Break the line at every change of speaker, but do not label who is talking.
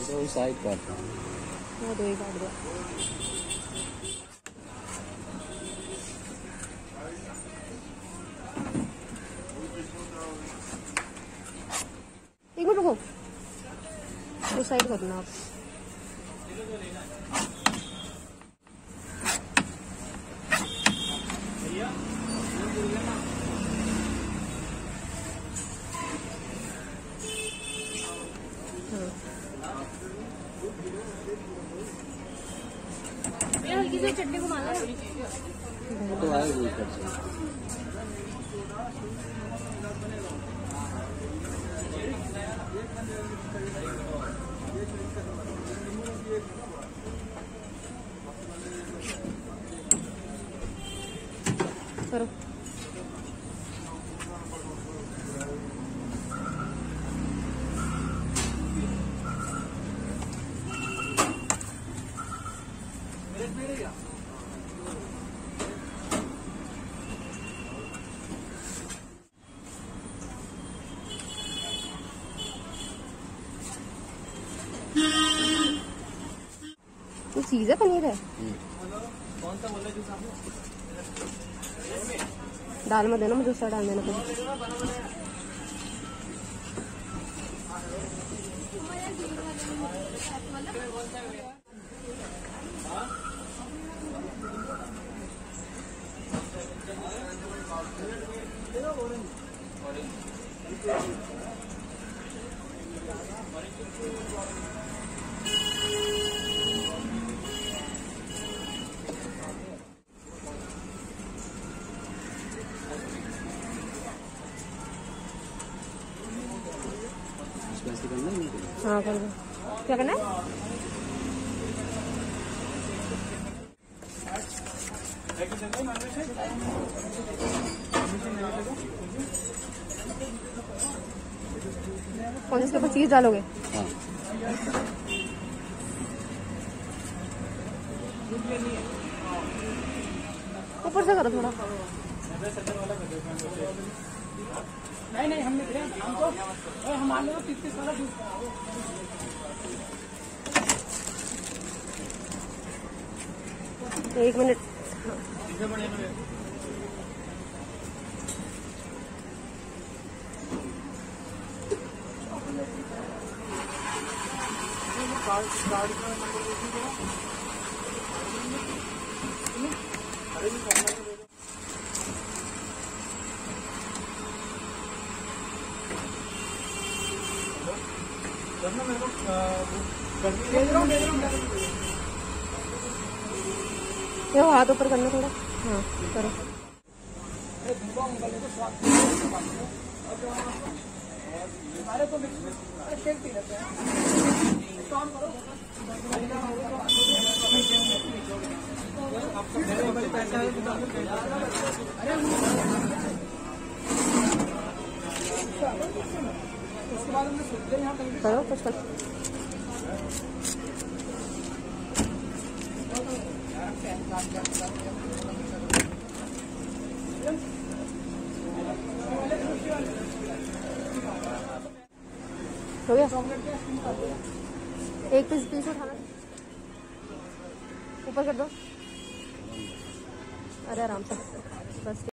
दो साइड काटना है।
वो दो ही काट दो। एक मिनट रुको, दो साइड करना आप। हल्की सी चटनी घुमा लो
तो आएगी ऊपर से।
करो। तो चीज़ है, पनीर है।
कौन सा बोला जो सामने?
दाल में देना, मुझे उसका डाल देना कुछ। हाँ कर दो। क्या करना है? कौन इसके ऊपर चीज डालोगे?
हाँ।
ऊपर से करो थोड़ा।
नहीं हमने हम तो हमारे 30 वाला दूध।
एक मिनट। हाथ ऊपर करना थोड़ा। हाँ करो। करो कुछ करो। हो गया? एक पीस उठाना, ऊपर कर दो। अरे आराम से बस।